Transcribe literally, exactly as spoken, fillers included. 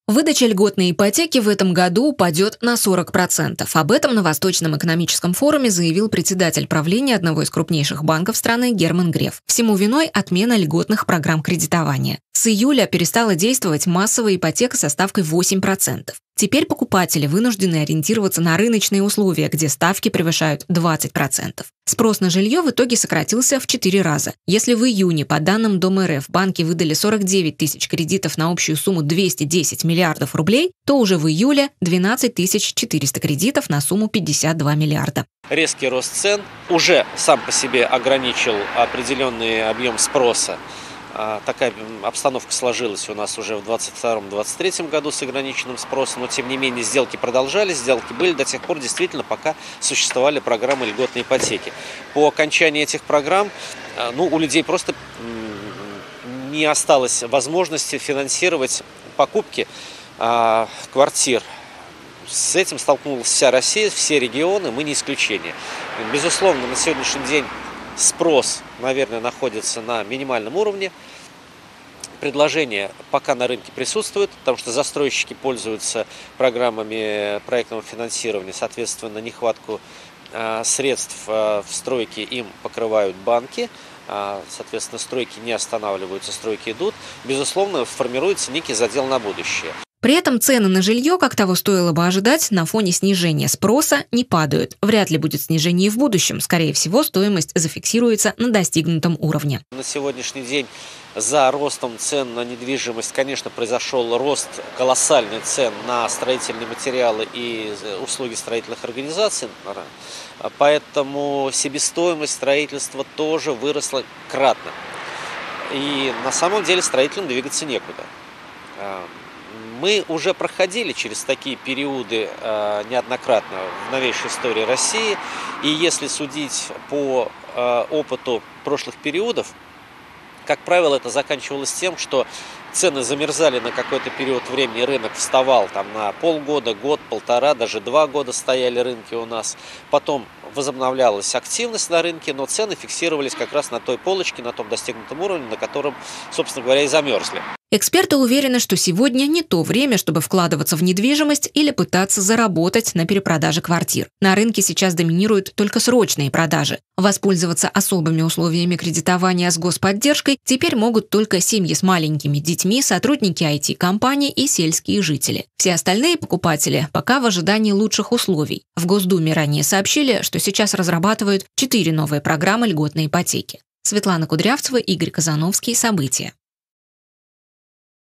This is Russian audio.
Выдача льготной ипотеки в этом году упадет на сорок процентов. Об этом на Восточном экономическом форуме заявил председатель правления одного из крупнейших банков страны Герман Греф. Всему виной отмена льготных программ кредитования. С июля перестала действовать массовая ипотека со ставкой восемь процентов. Теперь покупатели вынуждены ориентироваться на рыночные условия, где ставки превышают двадцать процентов. Спрос на жилье в итоге сократился в четыре раза. Если в июне, по данным Дом эр эф, банки выдали сорок девять тысяч кредитов на общую сумму двести десять миллиардов рублей, то уже в июле двенадцать тысяч четыреста кредитов на сумму пятьдесят два миллиарда. Резкий рост цен уже сам по себе ограничил определенный объем спроса. Такая обстановка сложилась у нас уже в двадцать втором — двадцать третьем году с ограниченным спросом, но тем не менее сделки продолжались, сделки были до тех пор, действительно, пока существовали программы льготной ипотеки. По окончании этих программ ну, у людей просто не осталось возможности финансировать покупки а, квартир. С этим столкнулась вся Россия, все регионы, мы не исключение. Безусловно, на сегодняшний день спрос, наверное, находится на минимальном уровне. Предложение пока на рынке присутствует, потому что застройщики пользуются программами проектного финансирования, соответственно, нехватку э, средств э, в стройке им покрывают банки, э, соответственно, стройки не останавливаются, стройки идут. Безусловно, формируется некий задел на будущее. При этом цены на жилье, как того стоило бы ожидать, на фоне снижения спроса не падают. Вряд ли будет снижение и в будущем. Скорее всего, стоимость зафиксируется на достигнутом уровне. На сегодняшний день за ростом цен на недвижимость, конечно, произошел рост колоссальный цен на строительные материалы и услуги строительных организаций. Поэтому себестоимость строительства тоже выросла кратно. И на самом деле строителям двигаться некуда. Мы уже проходили через такие периоды э, неоднократно в новейшей истории России. И если судить по э, опыту прошлых периодов, как правило, это заканчивалось тем, что цены замерзали на какой-то период времени, рынок вставал там, на полгода, год, полтора, даже два года стояли рынки у нас. Потом возобновлялась активность на рынке, но цены фиксировались как раз на той полочке, на том достигнутом уровне, на котором, собственно говоря, и замерзли. Эксперты уверены, что сегодня не то время, чтобы вкладываться в недвижимость или пытаться заработать на перепродаже квартир. На рынке сейчас доминируют только срочные продажи. Воспользоваться особыми условиями кредитования с господдержкой теперь могут только семьи с маленькими детьми, сотрудники ай ти-компаний и сельские жители. Все остальные покупатели пока в ожидании лучших условий. В Госдуме ранее сообщили, что сейчас разрабатывают четыре новые программы льготной ипотеки. Светлана Кудрявцева, Игорь Казановский. События.